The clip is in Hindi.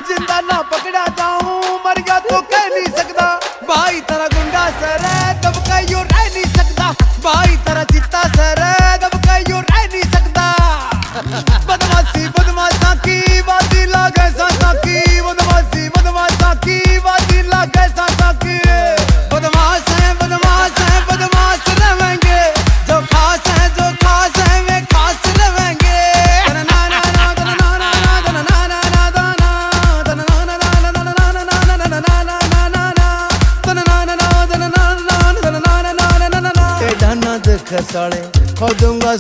जिंदा ना पकड़ा जाऊं, मर गया तो कह नहीं सकता। भाई तेरा गुंडा सर है, दब के यूं रह नहीं सकता। भाई तेरा चित्ता सर है, दब के यूं रह नहीं सकता। बदमाशी बदमाशा की बाती लागे सासा की, बदमाशी बदमाशा की बाती लागे सासा की। बदमाश है बदमाश रहेंगे, जो खास है वे खास रहेंगे। टेढ़ा ना देख साले, खो दूंगा